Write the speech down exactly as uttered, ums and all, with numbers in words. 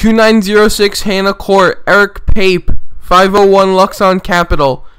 two nine zero six Hannah Court, Eric Pape, five oh one Luxon Capital,